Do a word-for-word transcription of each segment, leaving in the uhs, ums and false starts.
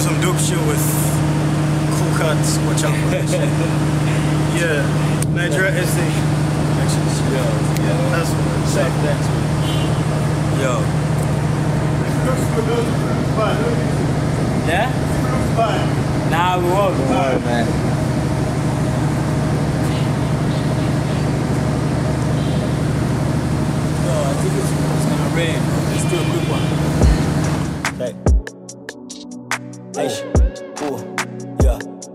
doing some dope shit with Cool Cuts. Watch out for this shit. Yeah, Nigeria S A. Yo, yeah. That's what's up. Thanks. Yo. Yeah? Nah, we won't. Don't worry, man. Yo, I think it's, it's gonna rain. Let's do a quick one. Okay. Hey. Ooh. Yeah.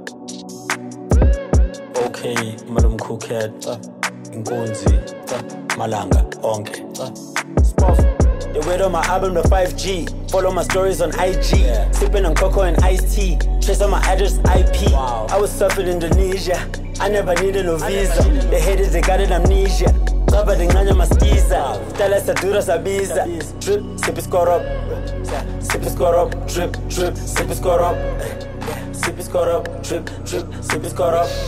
Okay, Madam Cool Cat. Uh. Inkunzi. Uh. Malanga. Onke. Uh. Spoff. They wait on my album, the five G. Follow my stories on I G. Yeah. Sipping on cocoa and iced tea. Trace on my address, I P. Wow. I was surfing Indonesia. I never needed no visa. They hated, they got it amnesia. Covered in Ganya Mastiza. Stella Sadura Sabiza. Drip, sip is caught up. Sip is caught up. Drip, drip, sip is caught up. Sip is caught up. Drip, drip, sip is caught up.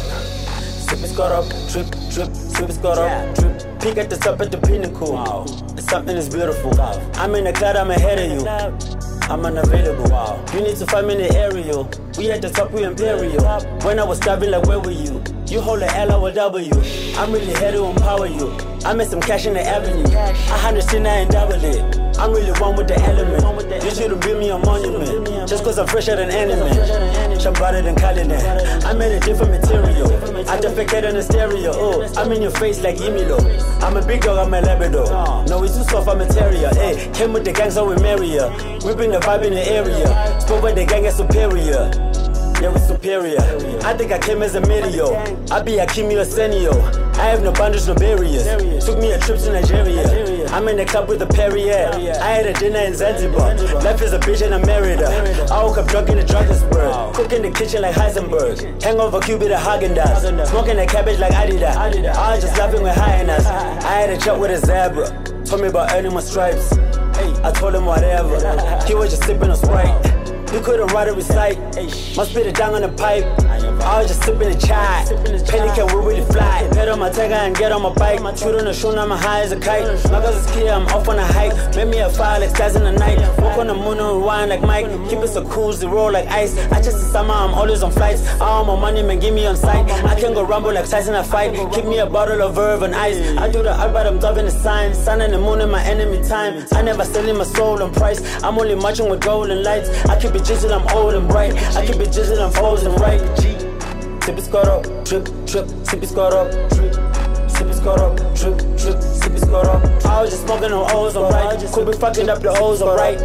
Sip is caught up. Drip, drip, sip is caught up. Drip. Peek at the top at the pinnacle. Wow. Something is beautiful. Wow. I'm in the cloud, I'm ahead of you. I'm unavailable. Wow. You need to find me in the area. We at the top, we imperial. When I was starving, like where were you? You hold the L, I will W. I'm really here to empower you. I made some cash in the avenue. I understand I ain't double it. I'm really one with the element. You shouldn't build me a monument. Just cause I'm fresher than anime. I'm better than Kalina. I made a different material. I defecate on the stereo. Oh, I'm in your face like Emilo. I'm a big dog, I'm a Labrador. No, it's too soft, I'm a terrier. Hey, came with the gang, so we marry her. We bring the vibe in the area. Spoke with the gang is superior. Yeah, we superior. I think I came as a meteor. I be a Kimi or Senio. I have no boundaries, no barriers. Took me a trip to Nigeria. I'm in the club with a Perrier. I had a dinner in Zanzibar. Life is a bitch and I married her. I woke up drunk in the Drakensberg. Cook in the kitchen like Heisenberg. Hangover Cupid at Haagen-Dazs. Smoking the cabbage like Adidas. I was just laughing with highness. I had a chat with a zebra. Told me about earning my stripes. I told him whatever. He was just sipping a Sprite. You couldn't write or recite. Must spit it down on the pipe. I was just sipping a chai. Pelican will really fly. Get on my tiger and get on my bike. Shoot on the shoe, now I'm high as a kite. My girl's a skier, I'm off on a hike. Made me a fire like stars in the night. Walk on the moon and rewind like Mike. Keep it so cool, zero like ice. I just the summer, I'm always on flights. I want my money, man, give me on sight. I can go rumble like Tyson a fight. Keep me a bottle of verve and ice. I do the art, but I'm driving the sign. Sun and the moon in my enemy time. I never selling my soul on price. I'm only marching with golden lights. I keep it jizzle, I'm old and bright. I keep it jizzle, I'm old and right. G. Sip is caught up, drip, drip, sip is caught up, drip. Sip is caught up, drip, drip, sip is caught up. I was just smoking on O's, alright. Could be fucking up the O's, alright.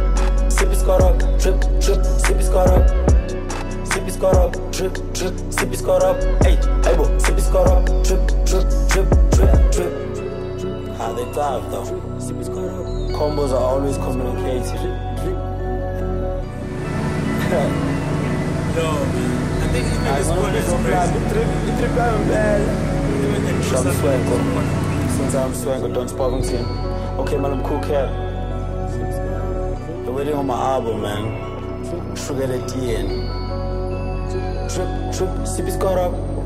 Sip is caught up, drip, drip, sip is caught up. Sip is caught up, drip, drip, sip is caught up. Hey, hey, bo, sip is caught up, drip, drip, drip, drip, drip. How they dive though. Sip is caught up. Combos are always communicating. Yo, man. I think even this one is crazy. I'm Swango. Since I'm Swango, Don Sparvington. Okay, man, I'm Cool Cat. They're waiting on my album, man. Sugar the D N. Trip, trip, sip is caught up.